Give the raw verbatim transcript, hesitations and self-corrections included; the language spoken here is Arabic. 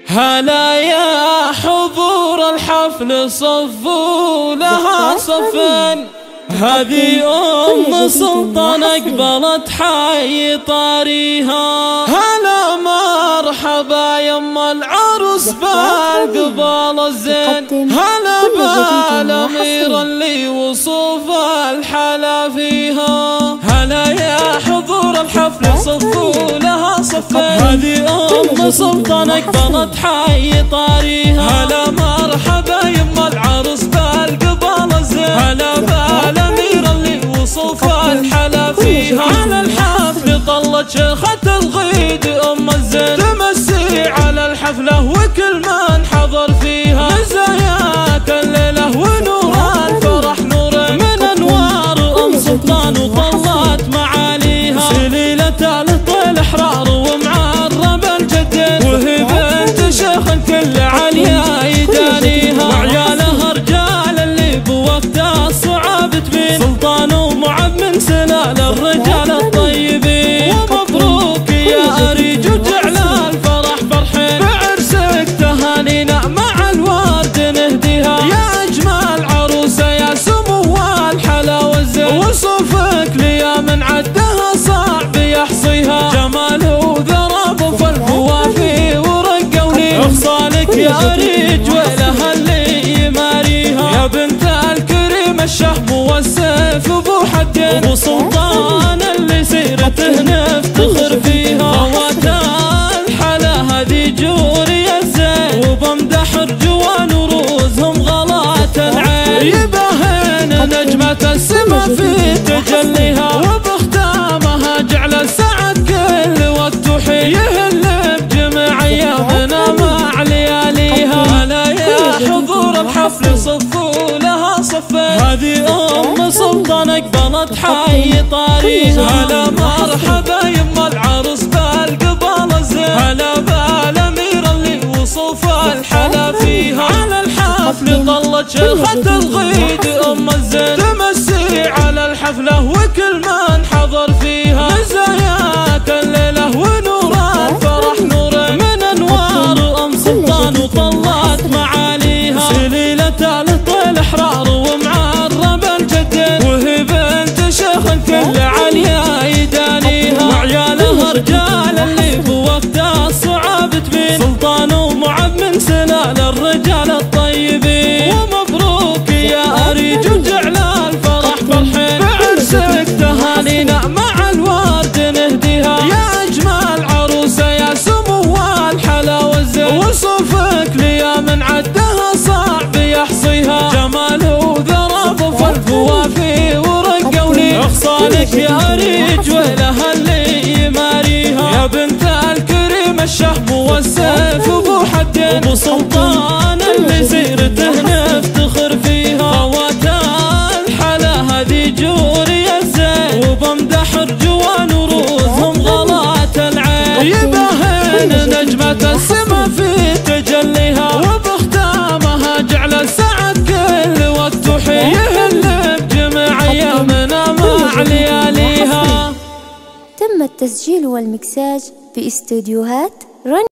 هلا يا حضور الحفل صفوا لها صفين، هذه أم سلطان أقبلت حي طاريها. هلا مرحبا يما العروس بالقبال الزين، هلا بالأميرة اللي وصوف الحلا فيها. هلا يا حضور الحفل صفوا لها صفين، هذه أم سلطان أقبلت حي طاريها. هلا مرحبا يما العروس بالقبال الزين، هلا بالأميرة اللي وصوف الحلا فيها. على الحفل طلت شيخة الغيد أم الزين، تمسي على الحفلة وكل من حضر فيها. مزاياك الليلة ونور الفرح نور من أنوار أم سلطان وطلت معاليها. سليلة الطيل أحرار ومعرب الجدين، وهي بنت شيخ الكل عليا يدانيها. وعيالها رجال اللي بوقت الصعاب تبين، سلطان ومعب من سلال الرجال الطيبين. ومبروك يا أريج وجعل الفرح فرحين، بعرسك تهانينا مع الورد نهديها. يا أجمل عروسة يا سمو الحلا والزين، وصفك ليا من عدها صعب يحصيها. جمال وذرب وفالفوافي ورقة ولين، اخصالك يا أريج ولها اللي يماريها. يا بنت الكريم الشهم والسيف ابو حدين، ابو سلطان اللي سيرته نفتخر فيها. فوات الحلا هذه جوري الزين، وبمدح رجوان وروزهم غلات العين. يباهن نجمة السما في تجليها، وبختامها جعل السعد كل وقت وحين. يهل بجميع ايامنا مع لياليها. هلا يا حضور الحفل صفوا لها صفين، هذه أم سلطان أقبلت حي طاريها. هلا مرحبا يما العروس بالقبال الزين، هلا بالأميرة اللي وصوف الحلا فيها. على الحفل طلت شيخة الغيد أم الزين، تمسي على الحفلة وكل من حضر فيها. مزاياك الليلة ونور الفرح نور من أنوار أم سلطان وطلت معاليها. سليلة الطيل أحرار ومعرب الجدين، وهي بنت شيخ الكل عليا يدانيها. وعيالها رجال اللي بوقت الصعاب تبين، سلطان ومعب من سلال الرجال الطيبين. ومبروك يا أريج وجعل الفرح فرحين، بعرسك تهانينا مع الورد نهديها. يا أجمل عروسة يا سمو الحلا والزين، وصفك ليا من عدها صعب يحصيها. جمال وذرب فالفوافي ورقة ولين، اخصالك يا أريج ولها اللي يماريها. يا بنت الكريم الشهم والسيف ابو حدين، ابو سلطان اللي سيرته نفتخر فيها. فوات الحلا هذه جوري الزين، وبمدح رجوان وروزهم غلات العين. يباهن نجمة السما في تجليها، وبختامها جعل السعد كل وقت وحين. يهل بجميع ايامنا مع لياليها. تم التسجيل والمكساج في استديوهات رن